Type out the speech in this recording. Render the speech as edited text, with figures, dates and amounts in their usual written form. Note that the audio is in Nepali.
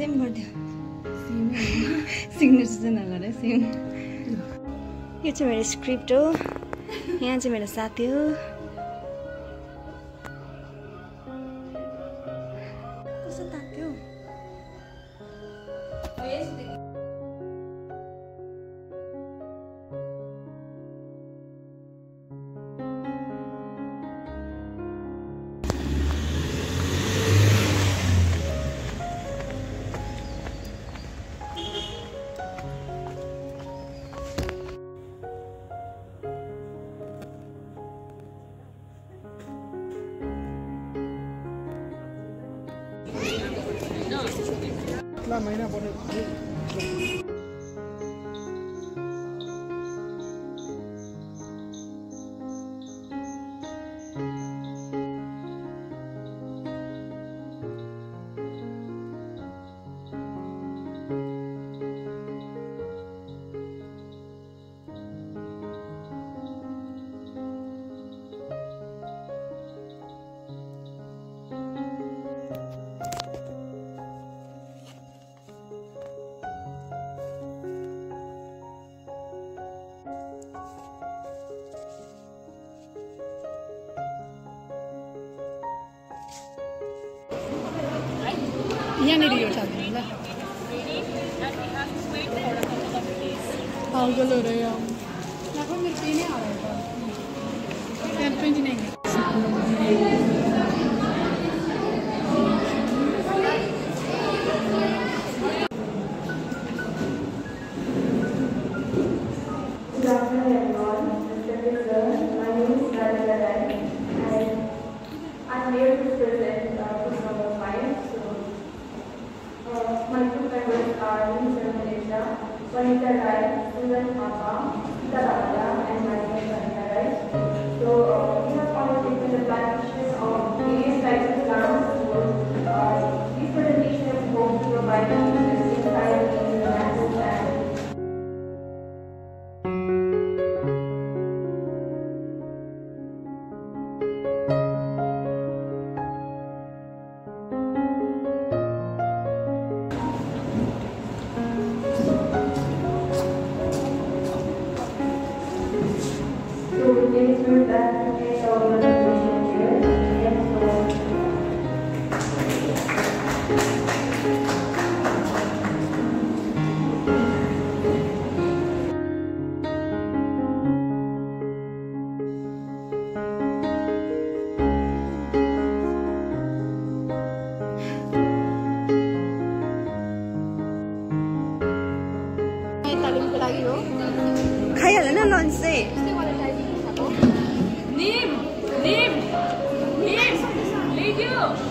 सेम गरिदियो सिग्नेचर चाहिँ नगरे सेम यो चाहिँ मेरो स्क्रिप्ट हो यहाँ चाहिँ मेरो साथी हो कस्तो तात्यो महीना पड़े यहाँनिर यो छ ल गलो रे यहाँ मेरो पेनै हरायो त 29 Vanita Rai, Susan Papa, Sita Ravada, and Maria Vanita Rai. So we have participated in the plantation of various types of plants. These presentations hope to provide interesting insight into the natural land. खाइहाल्यो न लन्च चाहिँ निम निम निम ल्याइदियो